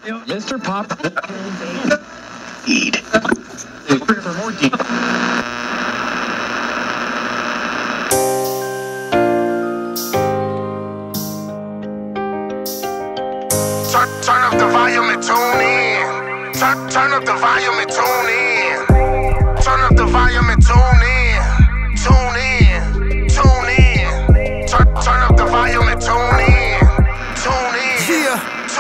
Mr. Pop. Eat. For more deep. Turn up the volume and tune in. Turn up the volume and tune in. Turn up the volume and tune in. Tune in. Tune in. Turn up the volume and tune in. Tune in. Yeah.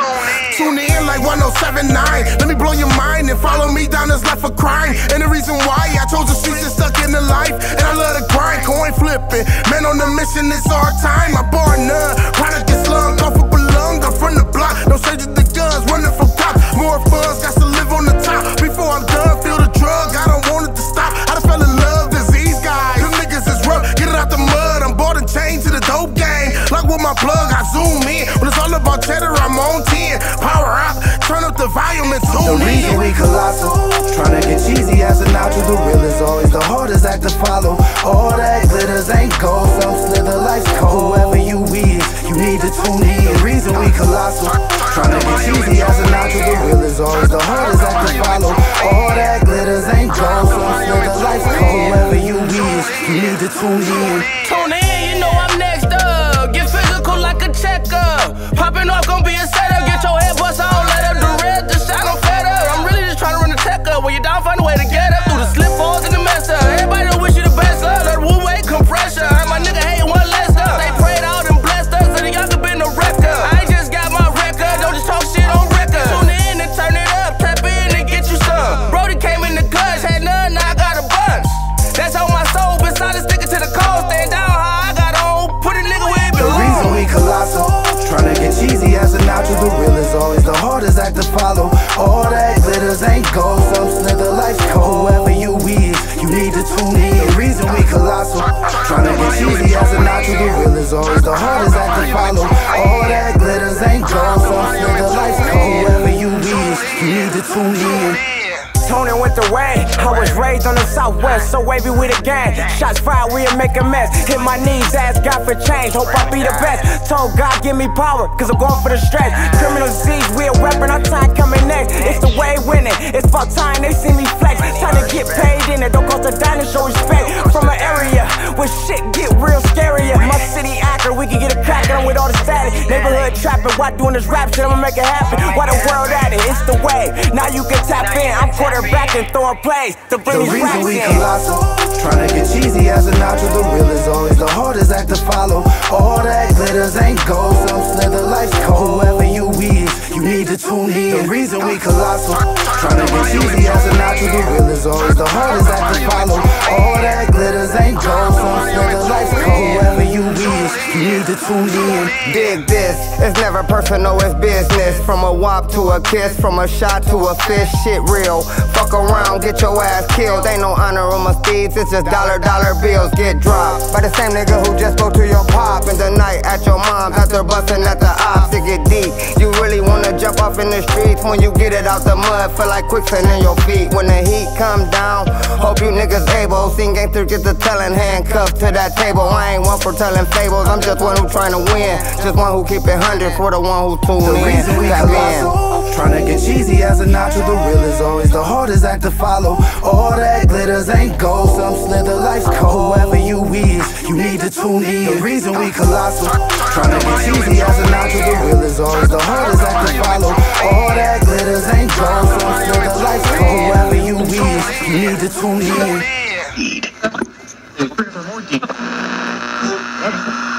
Tune in like 1079. Let me blow your mind and follow me down this life of crime. And the reason why I chose the streets and stuck in the life. And I love to grind, coin flipping. Man on the mission, it's our time. I bar none. Product is slung, comfortable lung. I'm from the block, no strangers to guns. Running from cops, more funds, got to live on the top. Before I'm done, feel the drug. I don't want it to stop. I done fell in love, disease guys. Them niggas is rough, get it out the mud. I'm bought and chained to the dope game. Like with my plug, I zoom in. When it's all about cheddar, I'm on 10. Power up, turn up the volume and tune in. The reason we colossal, tryna get cheesy as an outro. The real is always the hardest act to follow. All that glitters ain't gold, some slither life's cold. Whoever you is, you need to tune in. The reason we colossal, tryna get cheesy as an outro. The real is always the hardest act to follow. All that glitters ain't gold, some slither life's cold. Whoever you is, you need to tune in. Tune in, you know I'm next up. Get physical like a checkup. Popping off gon' be a setup. Get your head bust on, let up the red, the shot on fed up. I'm really just trying to run the tech up. When you're down, find a way to get up. Through the slip falls and the mess up. Everybody don't wish you the best up. Let Wu Wei compression. Heard my nigga hating one less up. They prayed out and blessed us, and y'all could been a record. I just got my record, don't just talk shit on record. Tune in and turn it up, tap in and get you some. Brody came in the clutch, had none, now I got a bunch. That's how my soul been solid, sticking to the code. Stand down how I got on, put a nigga where it belongs. The reason we colossal, tryna get cheesy as an outro. The real is always the hardest act to follow. All that glitters ain't gold, some slither life's cold. Whoever you is, you need to tune in. The reason we colossal, tryna get cheesy as an outro. The real is always the hardest act to follow. All that glitters ain't gold, some slither life's cold. Whoever you is, you need to tune in. Tony went the way. I was raised on the southwest, so wavy with a gang. Shots fired, we'll make a mess. Hit my knees, ask God for change. Hope I be the best. Told God, give me power, cause I'm going for the stretch. Criminal disease, we a weapon, our time coming next. It's the way winning, it's about time they see me flex. Time to get paid in it, don't cost a dime to show respect. From an area where shit get real scarier. My city actor, we can get it crackin' with all the static. Neighborhood trapping, why doing this rap shit, I'ma make it happen. Why the world at it, it's the wave. Now you can tap in, I'm quarterback and throwing plays to bring these racks in. The reason we colossal, tryna get cheesy as an outro. The real is always the hardest act to follow. All that glitters ain't gold, some slither life's cold. Whoever you is, you need to tune in. The reason we colossal, tryna get cheesy as an outro. The real is always the hardest act to follow. All that glitters ain't gold, some slither life's cold. Whoever you is, you need to tune in. Dig this, it's never personal, it's business. From a wop to a kiss, from a shot to a fish, shit real. Fuck around, get your ass killed. Ain't no honor on my steeds, it's just dollar bills get dropped by the same nigga who just spoke to your pop in the night at your mom's after busting at the ops. It get deep. You really wanna jump off in the streets when you get it out the mud, feel like quicksand in your feet. When the heat come down, hope you niggas able. Seen gangster get the telling, handcuffed to that table. I ain't one for telling fables, I'm just one who trying to win. Just one who keep it 100 for the one who tune in. The reason we colossal, tryna get cheesy as an outro. The real is always the hardest act to follow. All that glitters ain't gold, some slither life's cold. Whoever you is, you need to tune in. The reason we colossal, tryna get cheesy as an outro. The real is always the hardest act to follow. All that glitters ain't gold, some slither life's cold. Whoever you is, you need to tune in. Eat. For more deep.